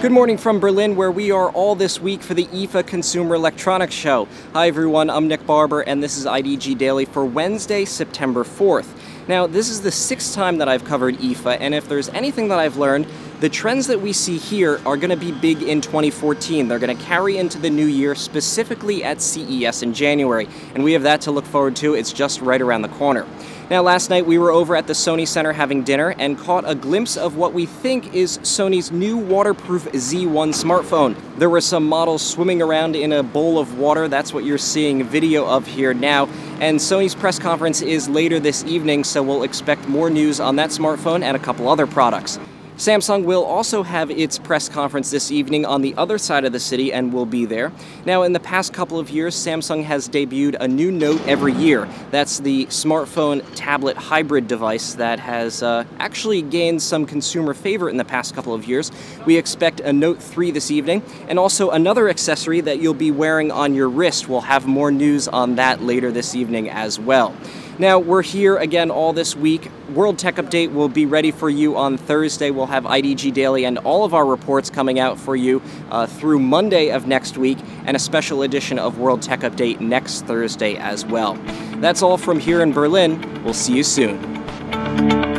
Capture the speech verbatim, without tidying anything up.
Good morning from Berlin, where we are all this week for the I F A Consumer Electronics Show. Hi everyone, I'm Nick Barber, and this is I D G Daily for Wednesday, September fourth. Now, this is the sixth time that I've covered I F A, and if there's anything that I've learned, the trends that we see here are going to be big in twenty fourteen. They're going to carry into the new year, specifically at C E S in January, and we have that to look forward to. It's just right around the corner. Now, last night we were over at the Sony Center having dinner and caught a glimpse of what we think is Sony's new waterproof Z one smartphone. There were some models swimming around in a bowl of water. That's what you're seeing video of here now. And Sony's press conference is later this evening, so we'll expect more news on that smartphone and a couple other products. Samsung will also have its press conference this evening on the other side of the city and will be there. Now, in the past couple of years, Samsung has debuted a new Note every year. That's the smartphone tablet hybrid device that has uh, actually gained some consumer favor in the past couple of years. We expect a Note three this evening, and also another accessory that you'll be wearing on your wrist. We'll have more news on that later this evening as well. Now, we're here again all this week. World Tech Update will be ready for you on Thursday. We'll have I D G Daily and all of our reports coming out for you uh, through Monday of next week, and a special edition of World Tech Update next Thursday as well. That's all from here in Berlin. We'll see you soon.